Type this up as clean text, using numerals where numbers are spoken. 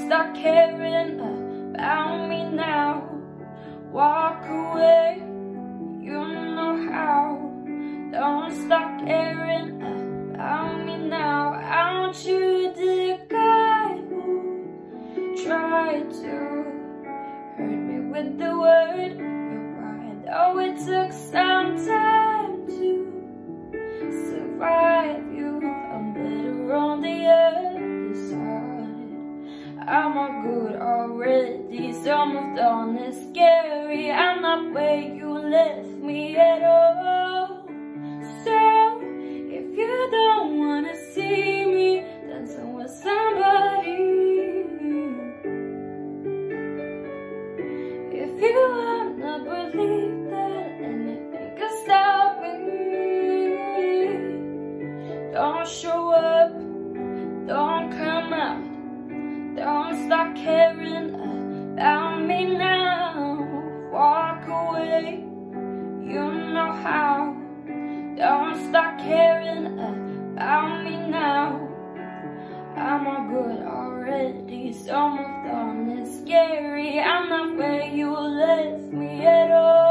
stop caring about me now. Walk away, you know how. Don't stop caring about me now. I want you the guy who tried to hurt me with the word goodbye. Though it took some time to survive you, I'm better on the other side. I'm all good already, so moved on. It's scary, I'm not where you left me at all. So if you don't wanna see me dancing with somebody, if you wanna believe that anything can stop me, don't show up, don't come out, don't stop caring about me now. Walk away, you know how. Don't stop caring about me now. I'm all good already, so moved on. It's scary, I'm not where you left me at all.